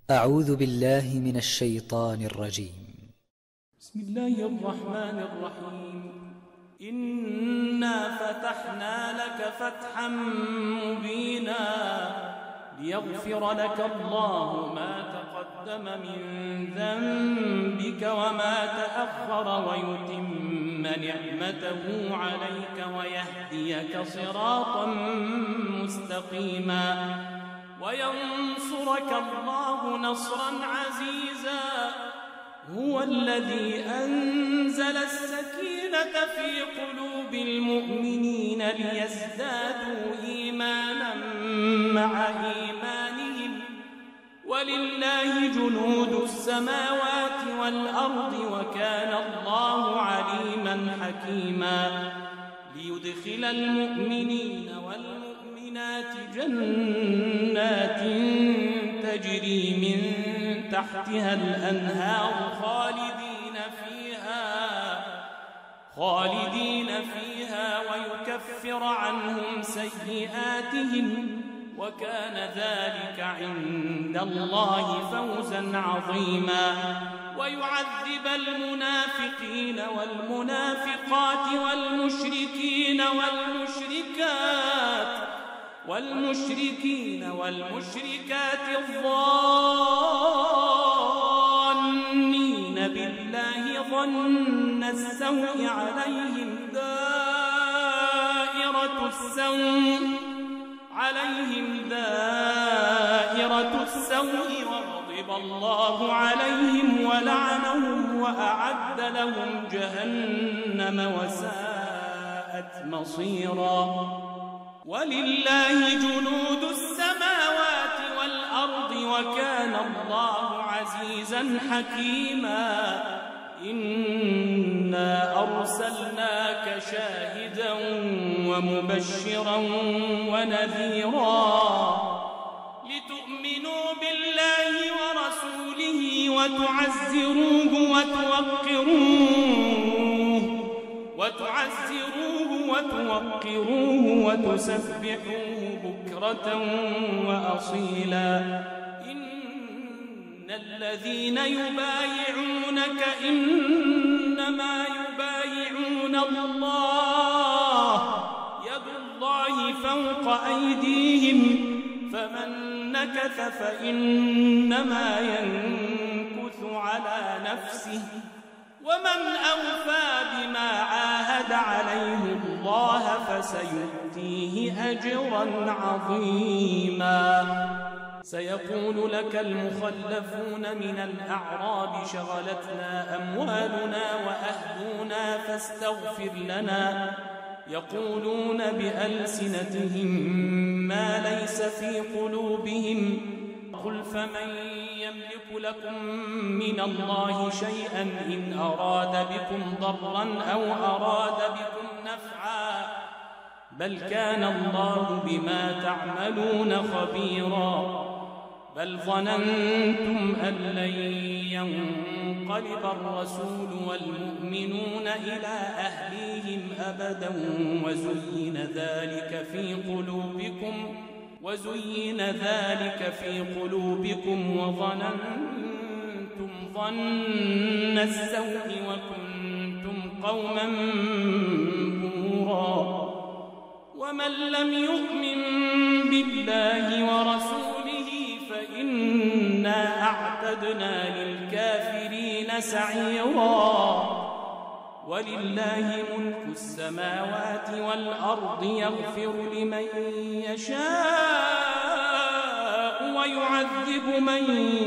أعوذ بالله من الشيطان الرجيم. بسم الله الرحمن الرحيم. إنا فتحنا لك فتحا مبينا ليغفر لك الله ما تقدم من ذنبك وما تأخر ويتم نعمته عليك ويهديك صراطا مستقيما وينصرك الله نصرا عزيزا. هو الذي أنزل السكينة في قلوب المؤمنين ليزدادوا إيمانا مع إيمانهم ولله جنود السماوات والأرض وكان الله عليما حكيما. ليدخل المؤمنين والمؤمنات جنات تجري من تحتها الأنهار خالدين فيها ويكفر عنهم سيئاتهم وكان ذلك عند الله فوزا عظيما. ويعذب المنافقين والمنافقات والمشركات الظانين بالله ظن السوء عليهم دائرة السوء وغضب الله عليهم ولعنهم وأعد لهم جهنم وساءت مصيرا. ولله جنود السماوات والأرض وكان الله عزيزا حكيما. إنا أرسلناك شاهدا ومبشرا ونذيرا لتؤمنوا بالله ورسوله وتعزروه وتوقروه وتسبحوه بكرة وأصيلا. إن الذين يبايعونك إنما يبايعون الله يد الله فوق أيديهم فمن نكث فإنما ينكث على نفسه ومن أوفى بما عاهد عليه الله فسيؤتيه أجرا عظيما. سيقول لك المخلفون من الأعراب شغلتنا أموالنا وأهلنا فاستغفر لنا يقولون بألسنتهم ما ليس في قلوبهم قل فمن يملك لكم من الله شيئا إن أراد بكم ضرا أو أراد بكم نفعا بل كان الله بما تعملون خبيرا. بل ظننتم أن لن ينقلب الرسول والمؤمنون إلى أهليهم أبدا وزين ذلك في قلوبكم وظننتم ظن السوء وكنتم قوما بورا. ومن لم يؤمن بالله ورسوله فإنا أعتدنا للكافرين سعيرا. ولله ملك السماوات والأرض يغفر لمن يشاء ويعذب من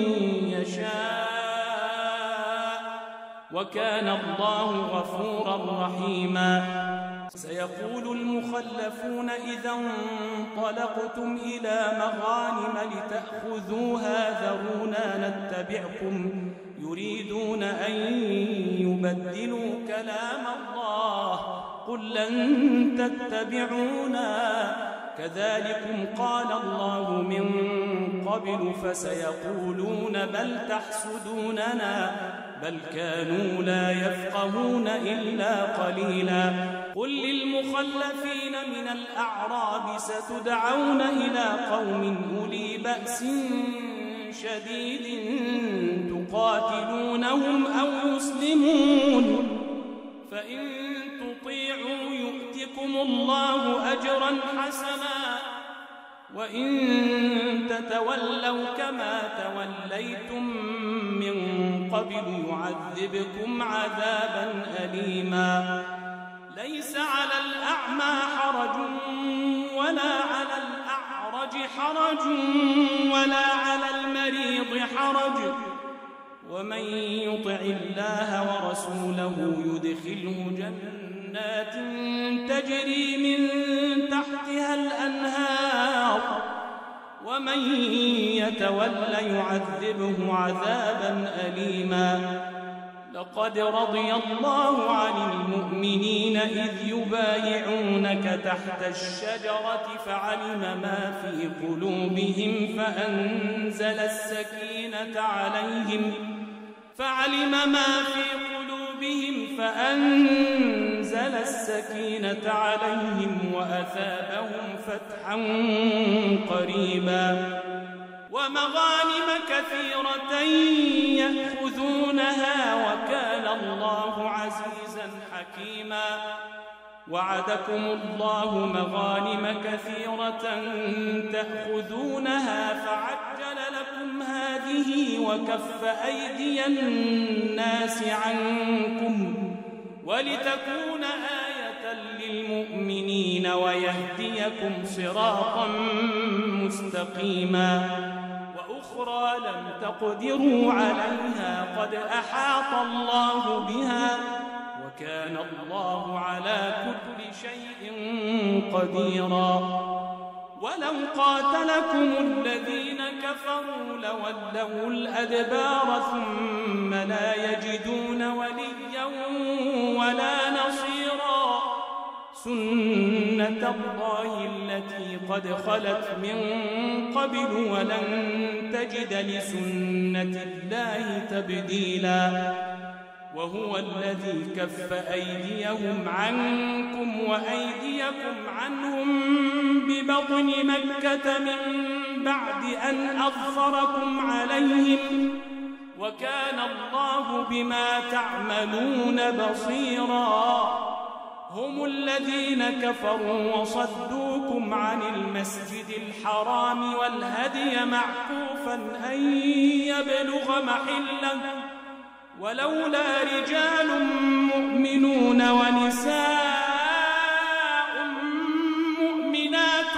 يشاء وكان الله غفورا رحيما. سيقول المخلفون إذا انطلقتم إلى مغانم لتأخذوها ذرونا نتبعكم يريدون أن يبدلوا كلام الله قل لن تتبعونا كذلكم قال الله من قبل فسيقولون بل تحسدوننا بل كانوا لا يفقهون إلا قليلا. قل للمخلفين من الأعراب ستدعون إلى قوم أولي بأس شديد تقاتلونهم أو يسلمون فإن تطيعوا يؤتكم الله أجرا حسنا وإن تتولوا كما توليتم من قبل يعذبكم عذابا أليما ليس على الأعمى حرج ولا على الأعرج حرج ولا على المريض حرج ومن يطع الله ورسوله يدخله جنات تجري من تحتها الأنهار ومن يتول يعذبه عذابا أليما لقد رضي الله عن المؤمنين إذ يبايعونك تحت الشجرة فعلم ما في قلوبهم فأنزل السكينة عليهم وأثابهم فتحا قريبا ومغانم كثيرة يأخذونها وكان الله عزيزا حكيما وعدكم الله مغانم كثيرة تأخذونها فعجل لكم هذه وكف أيدي الناس عنكم ولتكون آية للمؤمنين ويهديكم صراطا مستقيما وأخرى لم تقدروا عليها قد أحاط الله بها وكان الله على كل شيء قديرا ولو قاتلكم الذين كفروا لولوا الأدبار ثم لا يجدون وليا ولا نصيرا سنة الله التي قد خلت من قبل ولن تجد لسنة الله تبديلا وهو الذي كف أيديهم عنكم وأيديكم عنهم ببطن مكة من بعد أن أظفركم عليهم وكان الله بما تعملون بصيرا هم الذين كفروا وصدوكم عن المسجد الحرام والهدي معكوفا أن يبلغ محله ولولا رجال مؤمنون ونساء مؤمنات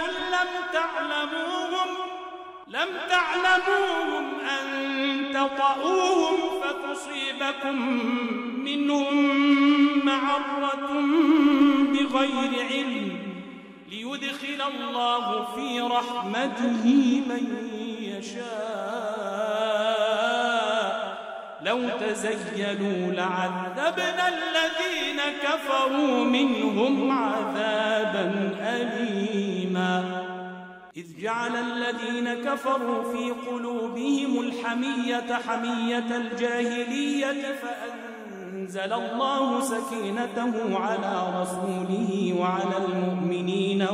لم تعلموهم أن تطؤوهم فتصيبكم منهم معرة بغير علم ليدخل الله في رحمته من يشاء لو تزيلوا لعذبنا الذين كفروا منهم عذابا أليما إذ جعل الذين كفروا في قلوبهم الحمية حمية الجاهلية فأنزل الله سكينته على رسوله وعلى المؤمنين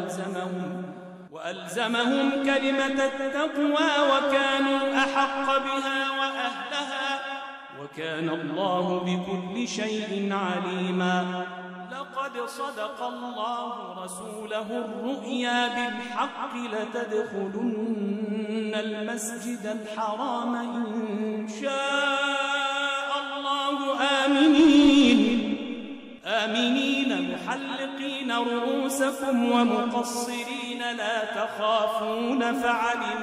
وألزمهم كلمة التقوى وكانوا أحق بها وأهلها وكان الله بكل شيء عليما لقد صدق الله رسوله الرؤيا بالحق لتدخلن المسجد الحرام إن شاء الله آمنين محلقين رؤوسكم ومقصرين لا تخافون فعلم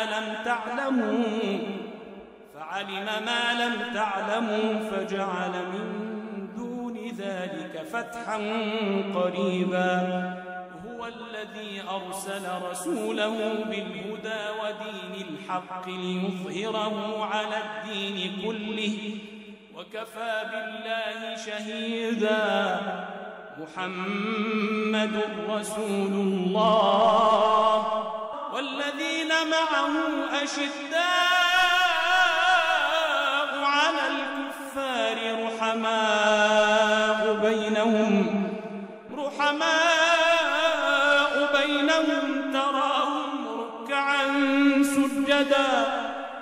ما لم تعلموا فجعل من دون ذلك فتحا قريبا هو الذي أرسل رسوله بالهدى ودين الحق ليظهره على الدين كله وكفى بالله شهيدا محمد رسول الله والذين معه أشداء على الكفار رحماء بينهم تراهم ركعا سجدا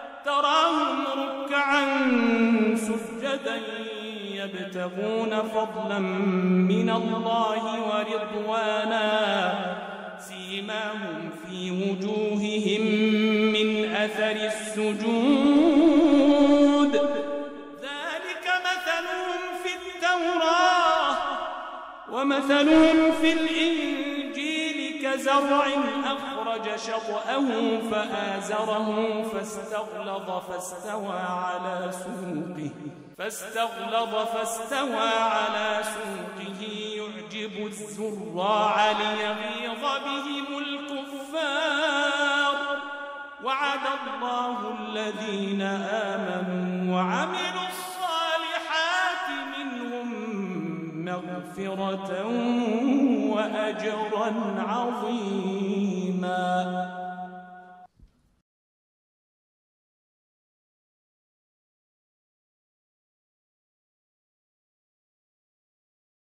سجدا يبتغون فضلا من الله ورضوانا سيماهم في وجوههم من أثر السجود ذلك مثلهم في التوراة ومثلهم في الإنجيل كزرع أخرج شطأه فآزره فاستغلظ فاستوى على سوقه يعجب الزراع ليغيظ بهم الكفار وعد الله الذين آمنوا وعملوا الصالحات منهم مغفرة وأجرا عظيما.